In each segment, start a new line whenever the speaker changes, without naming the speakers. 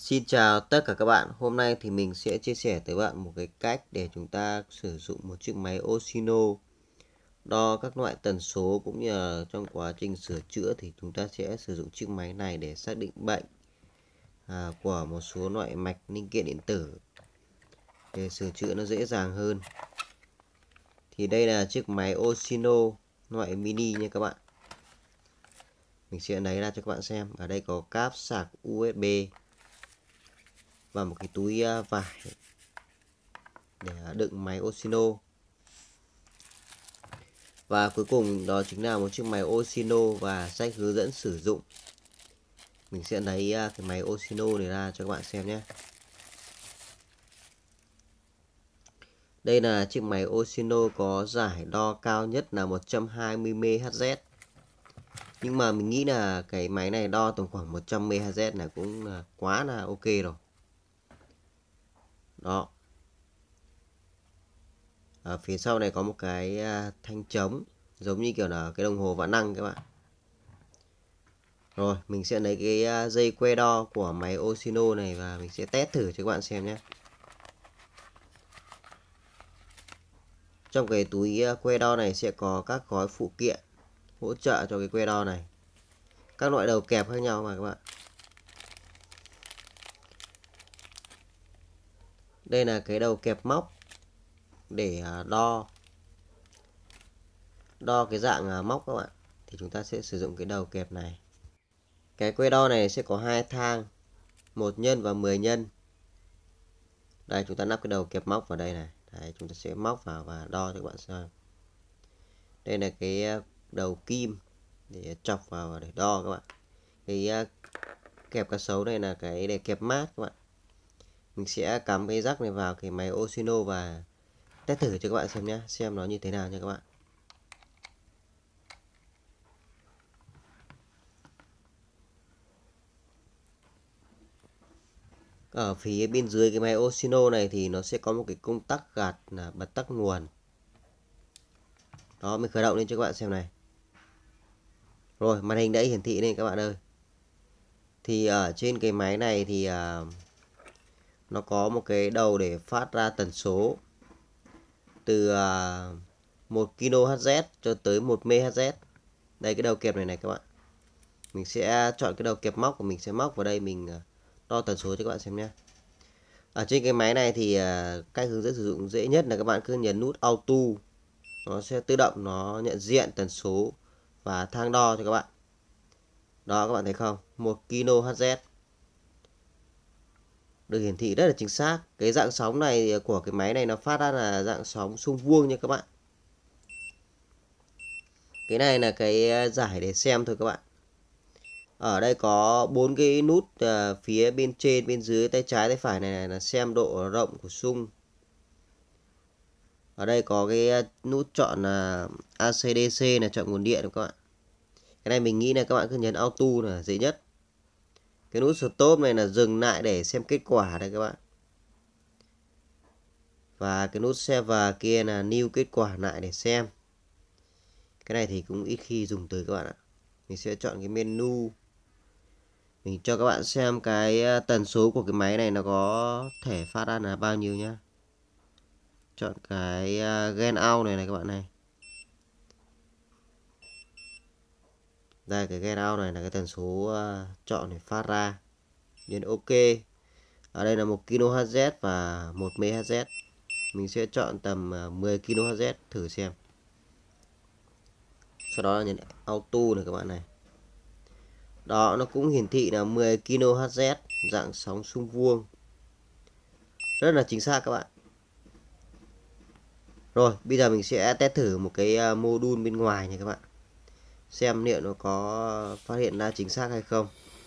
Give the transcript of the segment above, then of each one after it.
Xin chào tất cả các bạn. Hôm nay thì mình sẽ chia sẻ tới bạn một cái cách để chúng ta sử dụng một chiếc máy Oshino đo các loại tần số, cũng như là trong quá trình sửa chữa thì chúng ta sẽ sử dụng chiếc máy này để xác định bệnh của một số loại mạch linh kiện điện tử để sửa chữa nó dễ dàng hơn. Thì đây là chiếc máy Oshino loại mini nha các bạn. Mình sẽ lấy ra cho các bạn xem. Ở đây có cáp sạc USB và một cái túi vải để đựng máy Oshino. Và cuối cùng đó chính là một chiếc máy Oshino và sách hướng dẫn sử dụng. Mình sẽ lấy cái máy Oshino này ra cho các bạn xem nhé. Đây là chiếc máy Oshino có giải đo cao nhất là 120 MHz. Nhưng mà mình nghĩ là cái máy này đo tầm khoảng 100 MHz là cũng là quá là ok rồi. Đó. Ở phía sau này có một cái thanh trống giống như kiểu là cái đồng hồ vạn năng các bạn. Rồi, mình sẽ lấy cái dây que đo của máy Oshino này và mình sẽ test thử cho các bạn xem nhé. Trong cái túi que đo này sẽ có các gói phụ kiện hỗ trợ cho cái que đo này. Các loại đầu kẹp khác nhau mà các bạn. Đây là cái đầu kẹp móc để đo cái dạng móc các bạn. Thì chúng ta sẽ sử dụng cái đầu kẹp này. Cái que đo này sẽ có hai thang, 1 nhân và 10 nhân. Đây, chúng ta lắp cái đầu kẹp móc vào đây này. Đấy, chúng ta sẽ móc vào và đo cho các bạn xem. Đây là cái đầu kim để chọc vào để đo các bạn. Cái kẹp cá sấu này là cái để kẹp mát các bạn. Mình sẽ cắm cái rắc này vào cái máy Oshino và test thử cho các bạn xem nhé, xem nó như thế nào nha các bạn. Ở phía bên dưới cái máy Oshino này thì nó sẽ có một cái công tắc gạt là bật tắt nguồn. Đó, mình khởi động lên cho các bạn xem này. Rồi, màn hình đã hiển thị lên các bạn ơi. Thì ở trên cái máy này thì nó có một cái đầu để phát ra tần số từ 1 kHz cho tới 1 MHz. Đây, cái đầu kẹp này các bạn. Mình sẽ chọn cái đầu kẹp móc của mình, sẽ móc vào đây, mình đo tần số cho các bạn xem nhé. Ở trên cái máy này thì cách hướng dẫn sử dụng dễ nhất là các bạn cứ nhấn nút Auto. Nó sẽ tự động nó nhận diện tần số và thang đo cho các bạn. Đó, các bạn thấy không? 1 kHz. Được hiển thị rất là chính xác. Cái dạng sóng này của cái máy này nó phát ra là dạng sóng xung vuông nha các bạn. Cái này là cái giải để xem thôi các bạn. Ở đây có 4 cái nút phía bên trên, bên dưới, tay trái, tay phải này là xem độ rộng của xung. Ở đây có cái nút chọn là AC/DC là chọn nguồn điện các bạn. Cái này mình nghĩ là các bạn cứ nhấn auto là dễ nhất. Cái nút stop này là dừng lại để xem kết quả đây các bạn. Và cái nút save kia là new kết quả lại để xem. Cái này thì cũng ít khi dùng tới các bạn ạ. Mình sẽ chọn cái menu. Mình cho các bạn xem cái tần số của cái máy này nó có thể phát ra là bao nhiêu nhá. Chọn cái gain out này các bạn này. Đây, cái gain out này là cái tần số chọn để phát ra. Nhấn OK. Ở đây là 1 kHz và 1 MHz. Mình sẽ chọn tầm 10 kHz thử xem. Sau đó là nhấn auto này các bạn này. Đó, nó cũng hiển thị là 10 kHz, dạng sóng xung vuông. Rất là chính xác các bạn. Rồi, bây giờ mình sẽ test thử một cái module bên ngoài nha các bạn. Xem liệu nó có phát hiện ra chính xác hay không.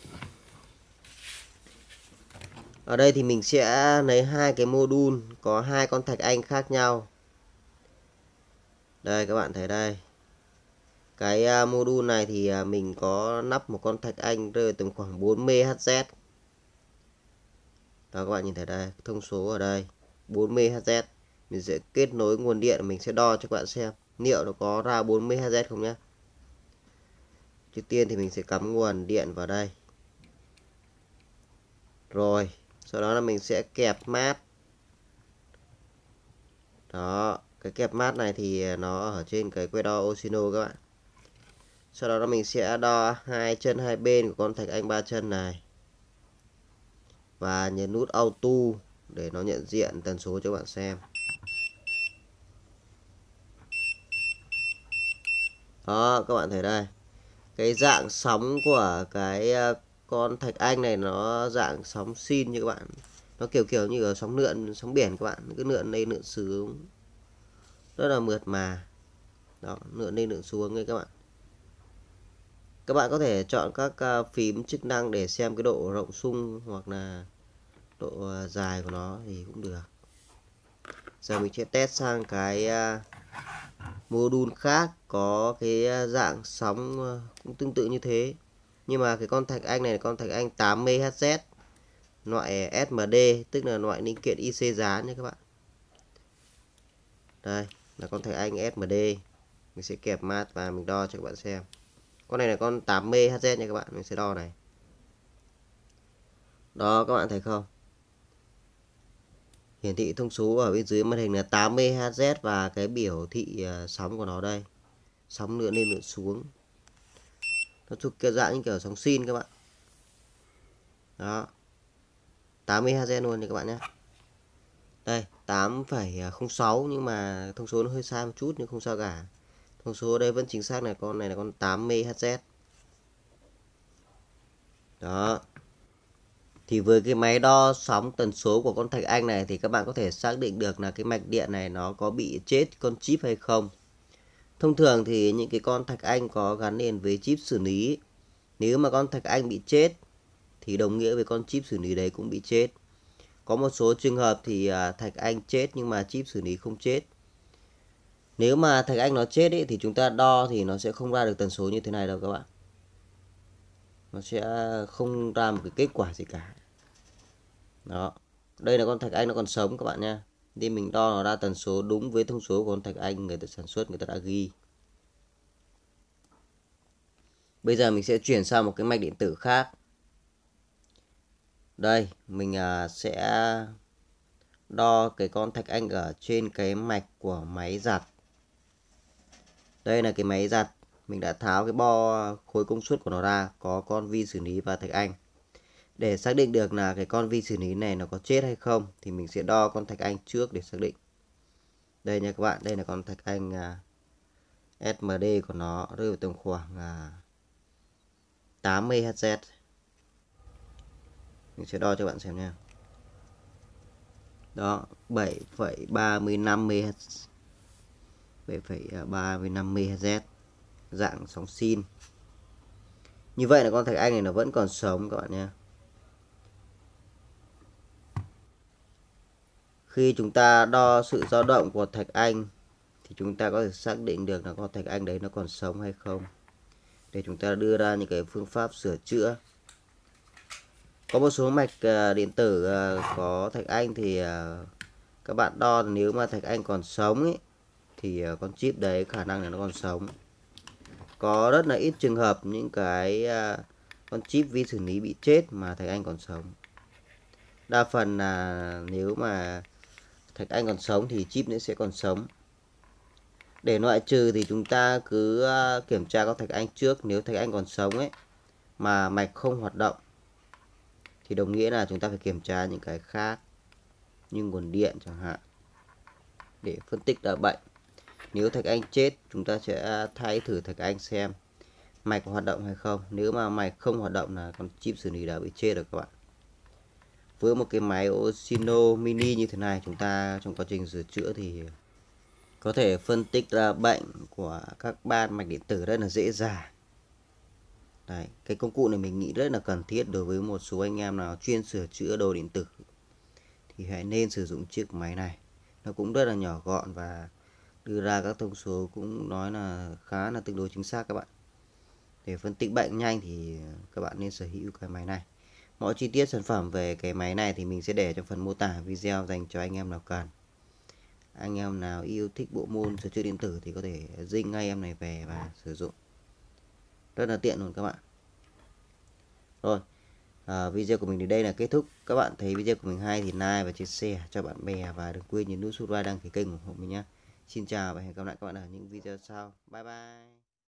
Ở đây thì mình sẽ lấy hai cái module có hai con thạch anh khác nhau. Đây các bạn thấy đây. Cái module này thì mình có lắp một con thạch anh rơi tầm khoảng 4 MHz. Đó, các bạn nhìn thấy đây, thông số ở đây 4 MHz. Mình sẽ kết nối nguồn điện, mình sẽ đo cho các bạn xem liệu nó có ra 4 MHz không nhé. Trước tiên thì mình sẽ cắm nguồn điện vào đây. Rồi sau đó là mình sẽ kẹp mát. Đó, cái kẹp mát này thì nó ở trên cái que đo Oshino các bạn. Sau đó là mình sẽ đo hai chân hai bên của con thạch anh 3 chân này và nhấn nút auto để nó nhận diện tần số cho bạn xem. Đó, các bạn thấy đây, cái dạng sóng của cái con thạch anh này nó dạng sóng sin như các bạn, nó kiểu như ở sóng lượn sóng biển các bạn, cứ lượn lên lượn xuống rất là mượt mà. Đó, lượn lên lượn xuống ấy các bạn. Các bạn có thể chọn các phím chức năng để xem cái độ rộng sung hoặc là độ dài của nó thì cũng được. Giờ mình sẽ test sang cái module khác có cái dạng sóng cũng tương tự như thế. Nhưng mà cái con thạch anh này là con thạch anh 8 MHz loại SMD, tức là loại linh kiện IC dán nha các bạn. Đây là con thạch anh SMD. Mình sẽ kẹp mát và mình đo cho các bạn xem. Con này là con 8 MHz nha các bạn, mình sẽ đo này. Đó, các bạn thấy không? Hiển thị thông số ở bên dưới màn hình là 8 MHz và cái biểu thị sóng của nó đây. Sóng lượn lên lượn xuống. Nó thuộc cái dạng như kiểu sóng sin các bạn. Đó. 8 MHz luôn nha các bạn nhé. Đây, 8,06 nhưng mà thông số nó hơi sai một chút nhưng không sao cả. Thông số ở đây vẫn chính xác, này con này là con 8 MHz. Đó. Thì với cái máy đo sóng tần số của con thạch anh này thì các bạn có thể xác định được là cái mạch điện này nó có bị chết con chip hay không. Thông thường thì những cái con thạch anh có gắn liền với chip xử lý, nếu mà con thạch anh bị chết thì đồng nghĩa với con chip xử lý đấy cũng bị chết. Có một số trường hợp thì thạch anh chết nhưng mà chip xử lý không chết. Nếu mà thạch anh nó chết ấy, thì chúng ta đo thì nó sẽ không ra được tần số như thế này đâu các bạn. Nó sẽ không ra một cái kết quả gì cả. Đó. Đây là con thạch anh nó còn sống các bạn nha. Thì mình đo nó ra tần số đúng với thông số của con thạch anh người ta sản xuất, người ta đã ghi. Bây giờ mình sẽ chuyển sang một cái mạch điện tử khác. Đây, mình sẽ đo cái con thạch anh ở trên cái mạch của máy giặt. Đây là cái máy giặt. Mình đã tháo cái bo khối công suất của nó ra, có con vi xử lý và thạch anh. Để xác định được là cái con vi xử lý này nó có chết hay không thì mình sẽ đo con thạch anh trước để xác định. Đây nha các bạn, đây là con thạch anh SMD của nó, rơi vào tầm khoảng 8 MHz. Mình sẽ đo cho bạn xem nha. Đó, 7,35 MHz. 7,35 MHz, dạng sóng sin. Như vậy là con thạch anh này nó vẫn còn sống các bạn nhé. Khi chúng ta đo sự dao động của thạch anh thì chúng ta có thể xác định được là con thạch anh đấy nó còn sống hay không, để chúng ta đưa ra những cái phương pháp sửa chữa. Có một số mạch điện tử có thạch anh thì các bạn đo nếu mà thạch anh còn sống ấy, thì con chip đấy khả năng là nó còn sống. Có rất là ít trường hợp những cái con chip vi xử lý bị chết mà thạch anh còn sống. Đa phần là nếu mà thạch anh còn sống thì chip nó sẽ còn sống. Để loại trừ thì chúng ta cứ kiểm tra con thạch anh trước. Nếu thạch anh còn sống ấy mà mạch không hoạt động thì đồng nghĩa là chúng ta phải kiểm tra những cái khác như nguồn điện chẳng hạn để phân tích ra bệnh. Nếu thạch anh chết chúng ta sẽ thay thử thạch anh xem mạch hoạt động hay không. Nếu mà mạch không hoạt động là con chip xử lý đã bị chết rồi các bạn. Với một cái máy Oshino mini như thế này, chúng ta trong quá trình sửa chữa thì có thể phân tích ra bệnh của các ban mạch điện tử rất là dễ dàng. Đấy, cái công cụ này mình nghĩ rất là cần thiết đối với một số anh em nào chuyên sửa chữa đồ điện tử thì hãy nên sử dụng chiếc máy này. Nó cũng rất là nhỏ gọn và đưa ra các thông số cũng nói là khá là tương đối chính xác các bạn. Để phân tích bệnh nhanh thì các bạn nên sở hữu cái máy này. Mọi chi tiết sản phẩm về cái máy này thì mình sẽ để trong phần mô tả video dành cho anh em nào cần. Anh em nào yêu thích bộ môn sửa chữa điện tử thì có thể dinh ngay em này về và sử dụng. Rất là tiện luôn các bạn. Rồi, Video của mình đến đây là kết thúc. Các bạn thấy video của mình hay thì like và chia sẻ cho bạn bè, và đừng quên nhấn nút subscribe đăng ký kênh ủng hộ mình nhé. Xin chào và hẹn gặp lại các bạn ở những video sau. Bye bye.